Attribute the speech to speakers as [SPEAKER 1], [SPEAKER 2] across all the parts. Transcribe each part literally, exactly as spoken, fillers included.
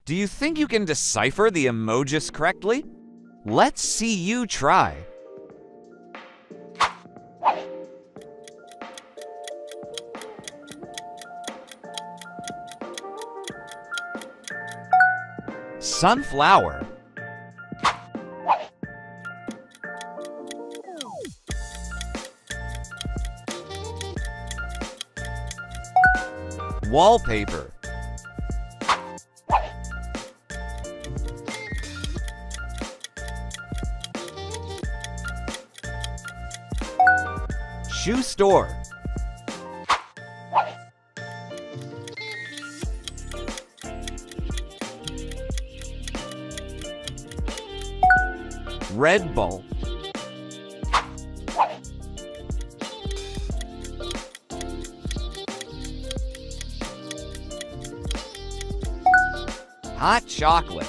[SPEAKER 1] Do you think you can decipher the emojis correctly? Let's see you try. Sunflower. Wallpaper. Shoe store. Red bulb. Hot chocolate.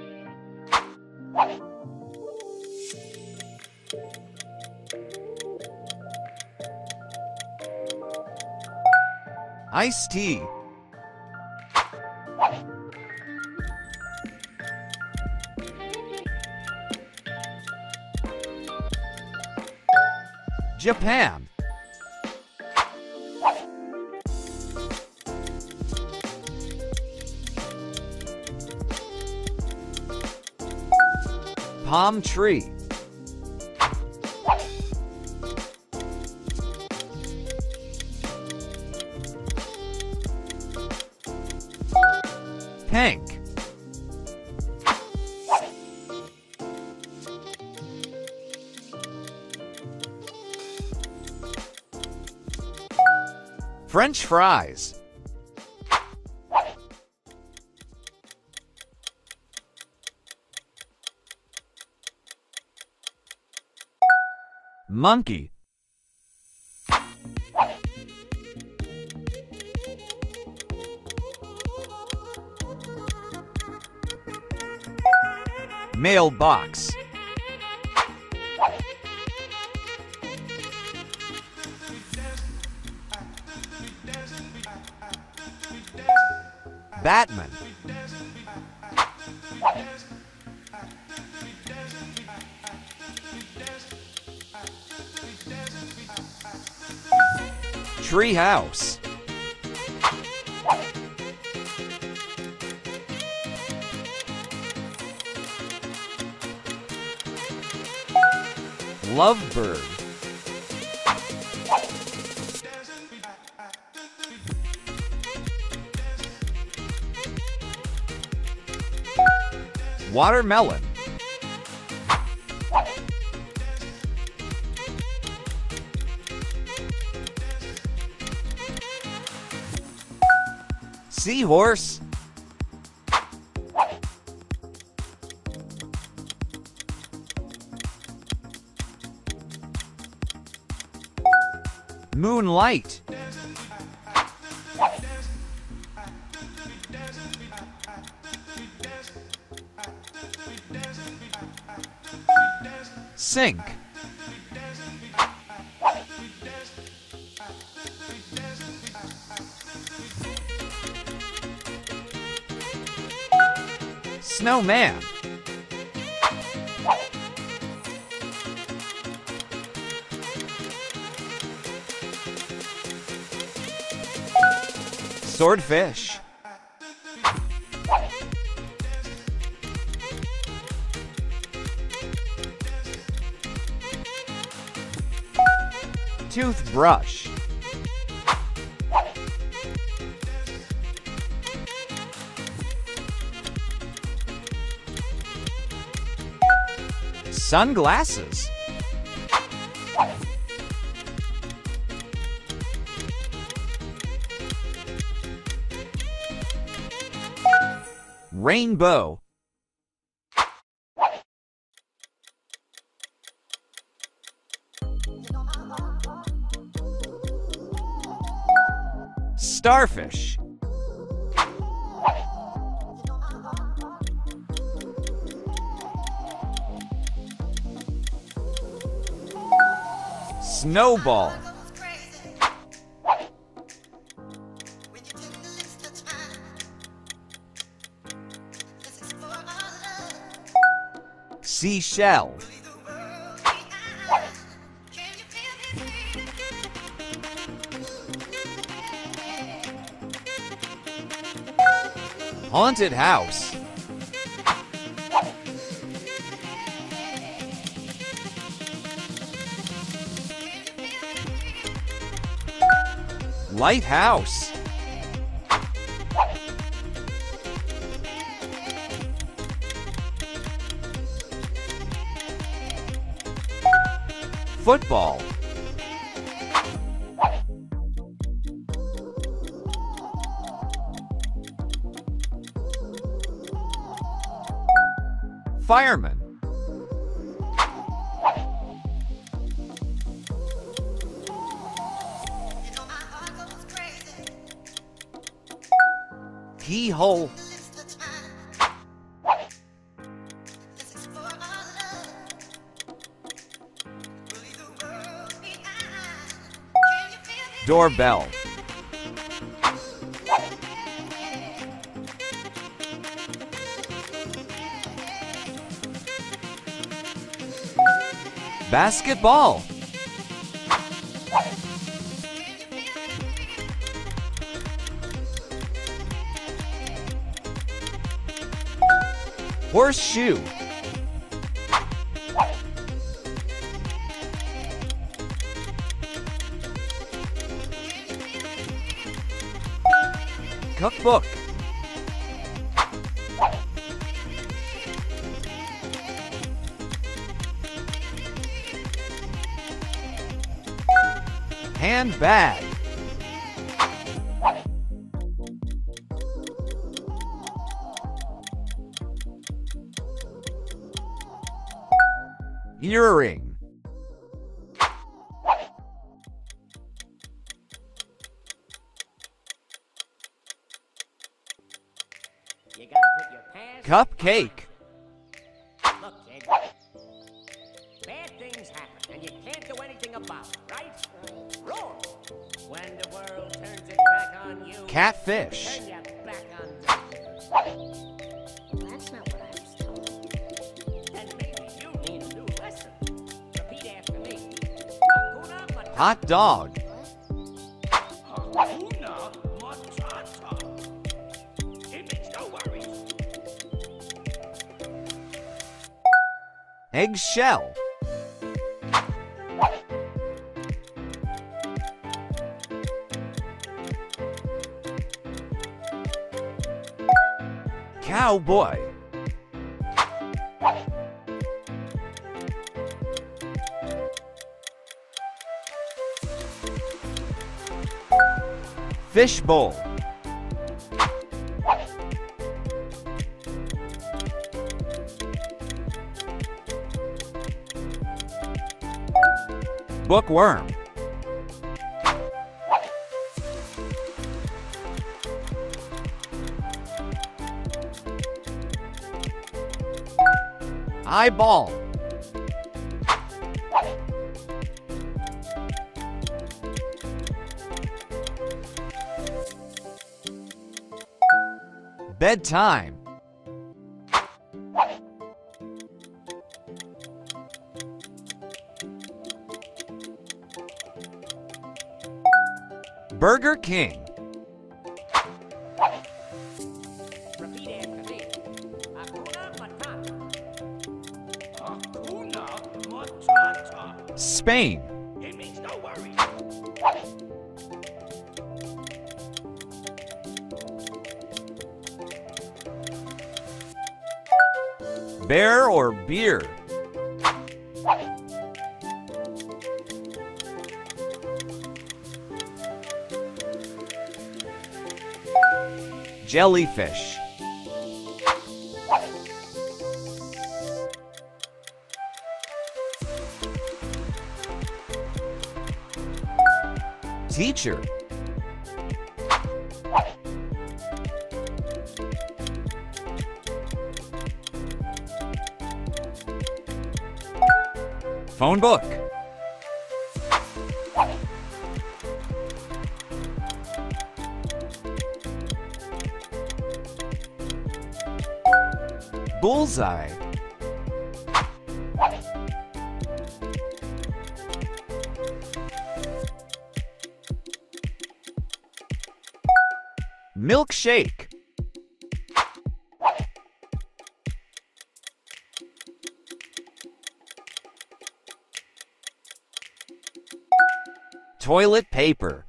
[SPEAKER 1] Iced tea. Japan. Palm tree. Pink. French fries. Monkey. Mailbox. Batman. Treehouse. Lovebird. Watermelon. Seahorse. Moonlight. Sink. Snowman. Swordfish. Toothbrush. Sunglasses. Rainbow. Starfish. Snowball. Seashell. Haunted house. Lighthouse. Football. Fireman. Keyhole. Doorbell. Basketball. Horseshoe. Cookbook. Handbag. Earring.
[SPEAKER 2] You gotta put your pants.
[SPEAKER 1] Cupcake.
[SPEAKER 2] Look, kid. Bad things happen, and you can't do anything about it, right? Roar. When the world turns its back on you,
[SPEAKER 1] Catfish.
[SPEAKER 2] turn your back on them.
[SPEAKER 3] That's not what I was told.
[SPEAKER 2] And maybe you need a new lesson. Repeat after me. Hakuna Matata.
[SPEAKER 1] Hot dog.
[SPEAKER 2] Hakuna Matata. It makes no worries.
[SPEAKER 1] Eggshell. Cowboy. Fishbowl. Bookworm. Eyeball. Bedtime. Burger King.
[SPEAKER 2] Repeat after me. Hakuna Matata. Hakuna Matata.
[SPEAKER 1] Spain.
[SPEAKER 2] It makes no worries.
[SPEAKER 1] Bear or beer? Jellyfish. Teacher. Phone book. Bullseye. Milkshake. Toilet paper.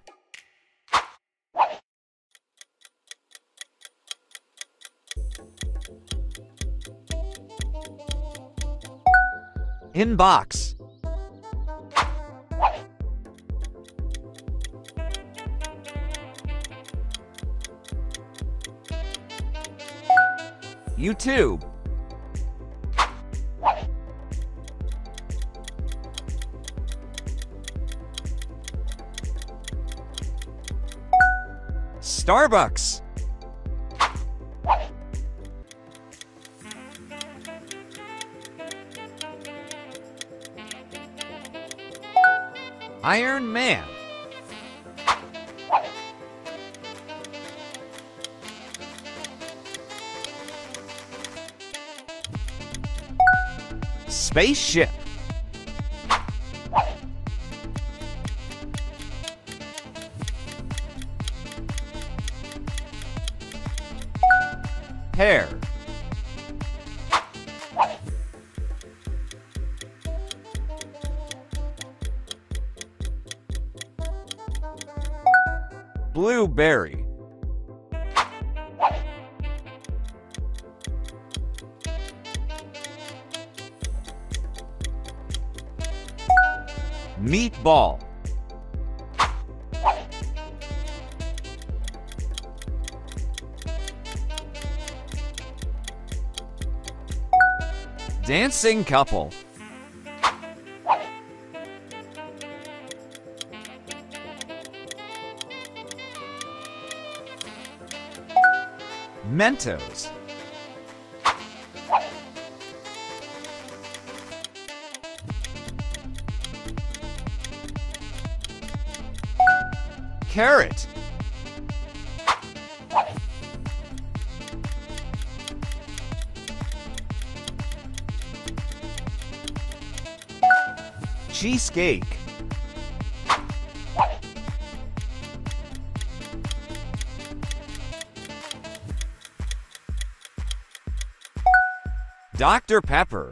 [SPEAKER 1] Inbox. YouTube. Starbucks. Iron Man. Spaceship. Pear. Blueberry. Meatball. Dancing couple. Mentos. Carrot. Cheesecake. Doctor Pepper.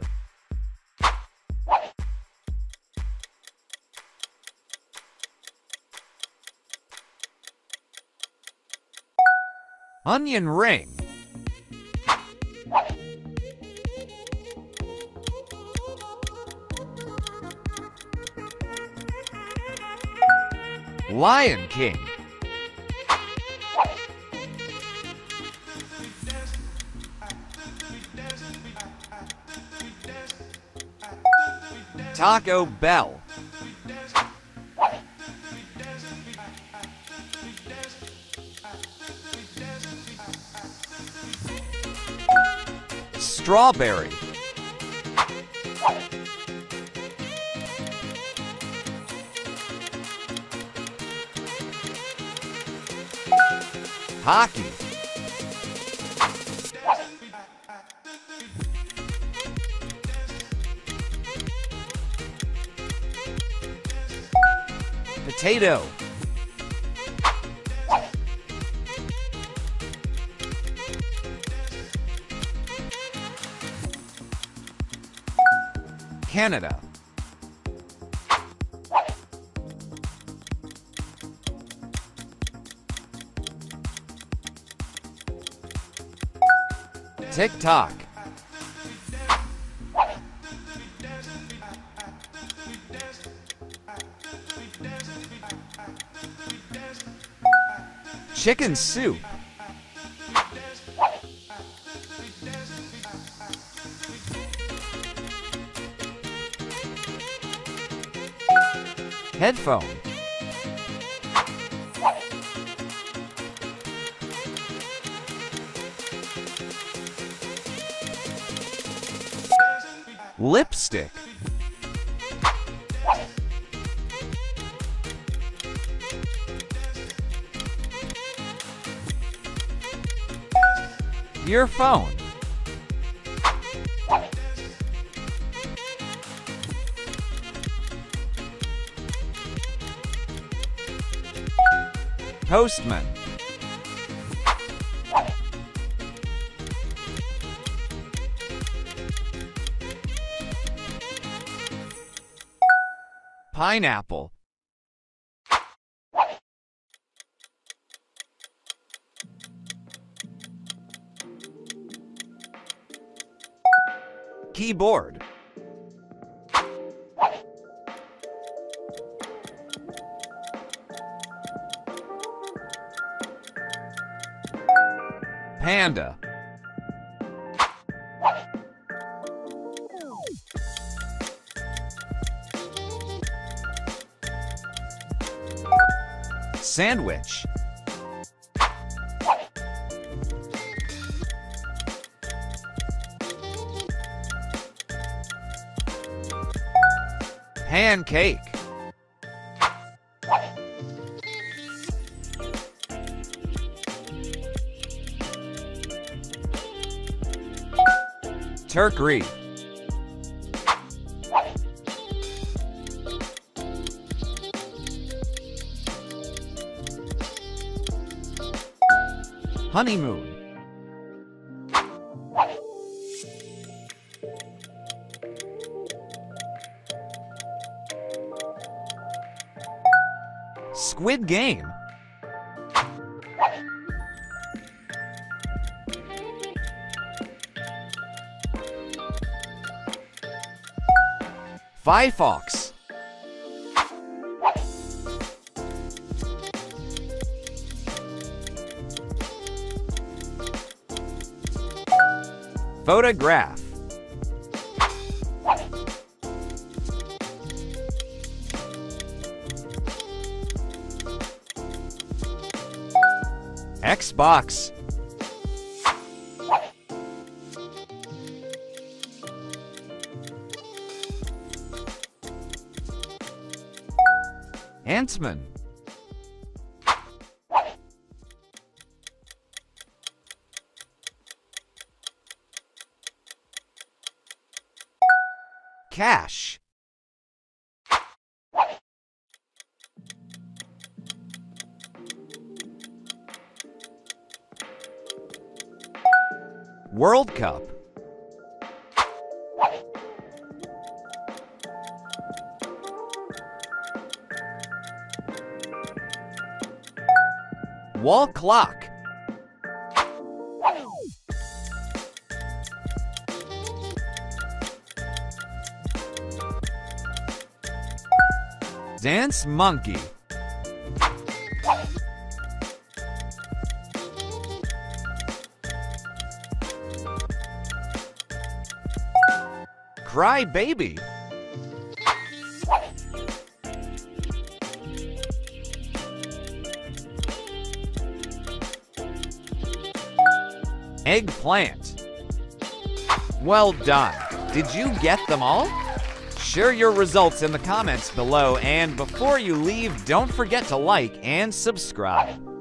[SPEAKER 1] Onion ring. Lion King. Taco Bell. Strawberry. Hockey. Potato. Canada. TikTok. Chicken soup. Headphone. Lipstick. Your phone. Postman. Pineapple. Keyboard. Panda. Sandwich. Pancake. Turkey. Honeymoon. Squid Game. Firefox. Photograph. Xbox. Ant-Man. Cash. World Cup. Wall clock. Dance monkey. Cry baby. Eggplant. Well done. Did you get them all? Share your results in the comments below, and before you leave, don't forget to like and subscribe.